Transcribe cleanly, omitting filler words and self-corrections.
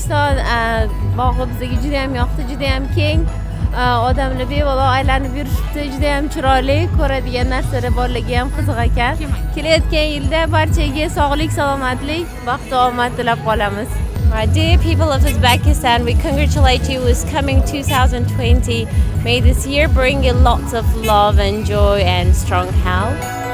O'zbekiston bog'i bizga juda ham yoqdi, juda ham keng. Odamlar bemalol aylanib yurishibdi, juda ham chiroyli, ko'radigan narsalar borligi ham qiziq ekan. Kelayotgan yilda barchaga sog'lik, salomatlik, baxt va omad tilab qolamiz. Dear people of Uzbekistan, we congratulate you with coming 2020. May this year bring you lots of love and joy and strong health.